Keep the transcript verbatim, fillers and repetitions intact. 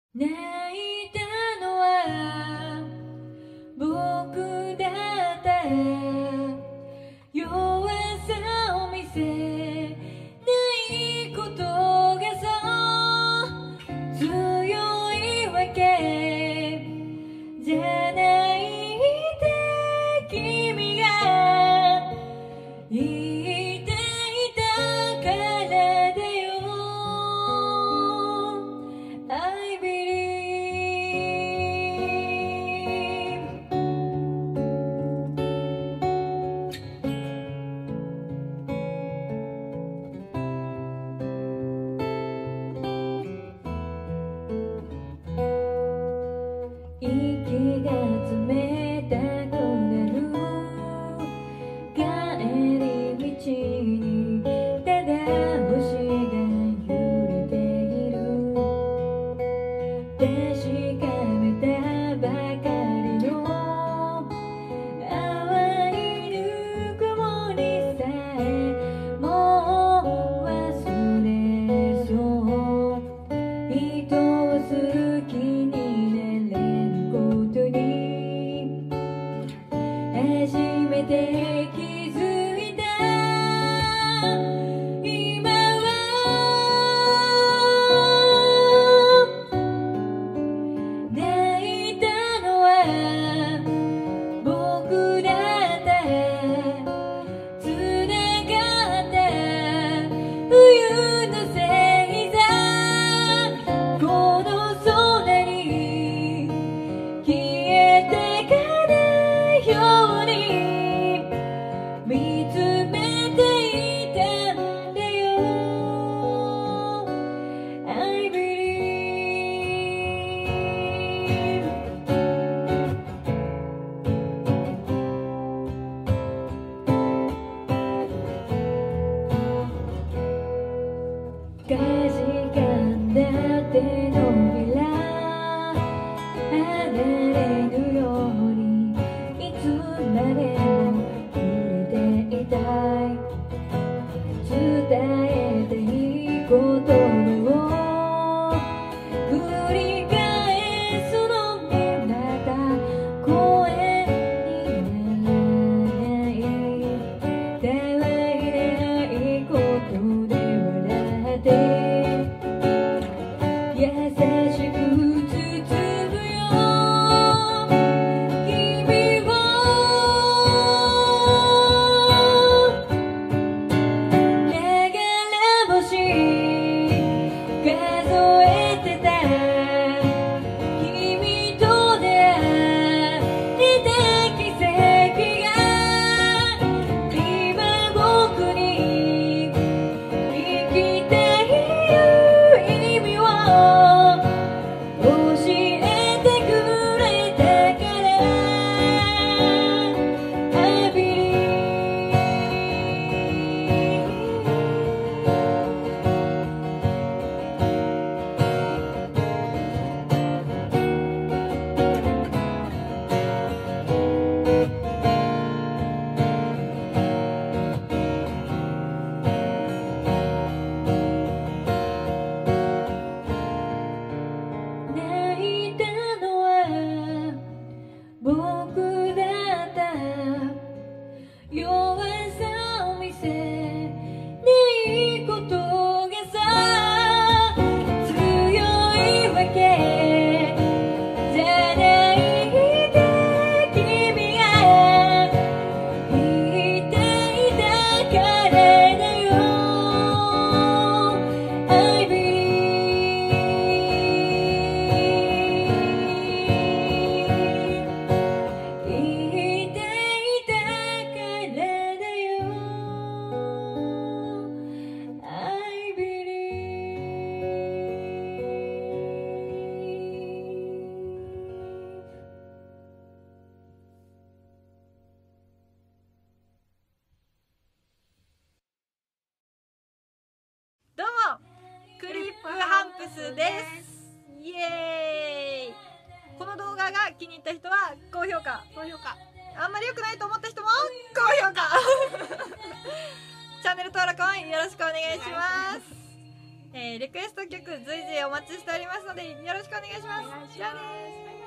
泣いたのは僕だった。弱さを見せないことがそう強いわけじゃないって君が言っていたからだよ。 I believe。 息が冷たくなる帰り道にただ星が揺れている。確かめたばかりの淡いぬくもりさえもう忘れそう。人を好きになれることに初めて気づいた。今は泣いたのは僕だった。つながった冬の星座この空に消えてかないように見つめていたんだよ。 I believe。 かじかんだ手のひら離れぬようにいつまでも触れていたい。伝えていいことを繰り返すのにまた声にならない。たわいないことで笑って優しく包むよ君を。流れ星数えてた君と出会えた奇跡が今僕に生きている意味を教えてくれたから。 I believe。 泣いたのは僕だった。弱さを見せないことがさ強いわけじゃないって君が言っていたからだよ。 I believe。 言っていたからだよ。 I believe。 どうもクリップハンプスです。イエーイ。この動画が気に入った人は高評価、高評価。あんまり良くないと思った人も高評価チャンネル登録もよろしくお願いします。 えーリクエスト曲随時お待ちしておりますのでよろしくお願いします。 お願いします。 じゃあねー。